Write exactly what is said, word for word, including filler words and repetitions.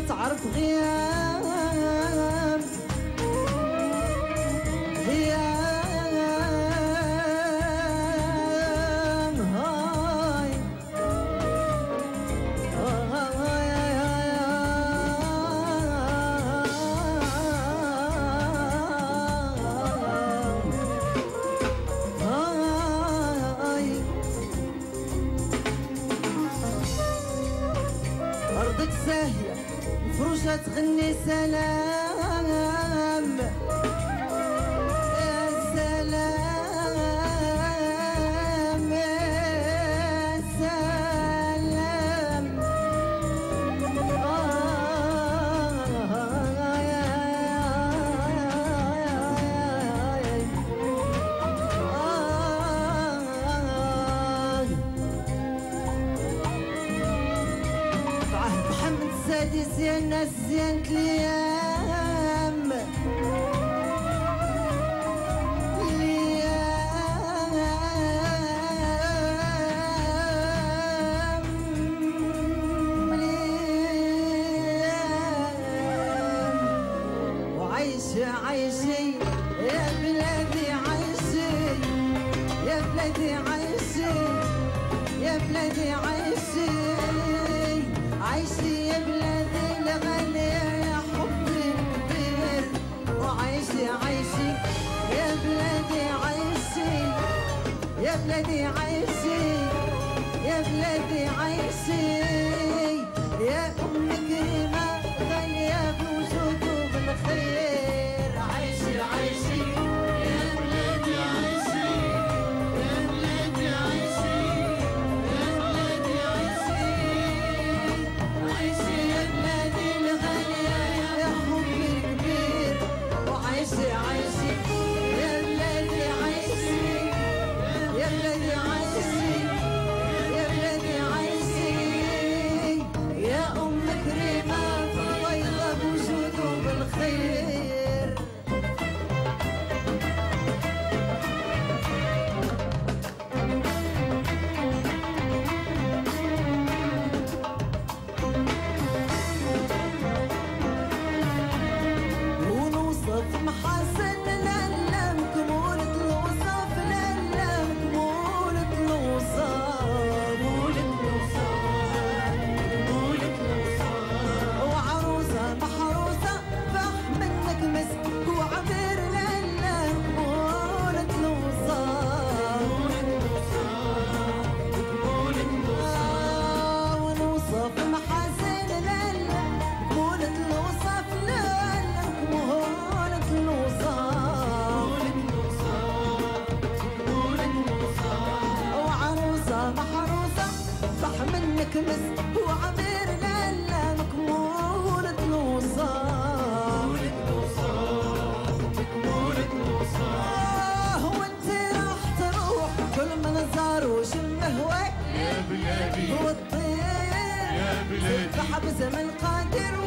تعرف غياب غياب هاي أرضك ساهية مفروشة تغني سلام يا سلام يا سلام السادس يا الناس زينت اليام اليام اليام وعيشي عيشي يا بلادي عيشي يا بلادي عيشي يا بلادي عيشي عيشي يا بلادي الغالية يا حبي الكبير وعيشي عيشي يا بلادي عيشي يا بلادي عيشي يا بلادي عيشي يا أم كريمة غالية بوجود وبالخير عيشي عيشي يا بلادي عيشي يا بلادي عيشي يا بلادي عيشي عيشي يا بلادي الغالية يا حبي الكبير وعيشي عيشي يا بلادي عيشي يا بلادي عيشي يا بلادي عيشي يا أم كريمة فضيلة بوجوده بالخير ونوصف محاسن الألم كمولة الوصف الألم كمولة الوصف كمولة الوصف كمولة الوصف وعروسة محروسة فح منك مسك وعبير الألم كمولة الوصف كمولة الوصف ونوصف محاسن الألم كمولة الوصف الألم كمولة الوصف وعروسة محروسة صح منك مس وعبير الألم كمولة الوصف وانت راح تروح كل منظر وشم هواك يا بلادي والطير يا بلادي بحب زمن قادر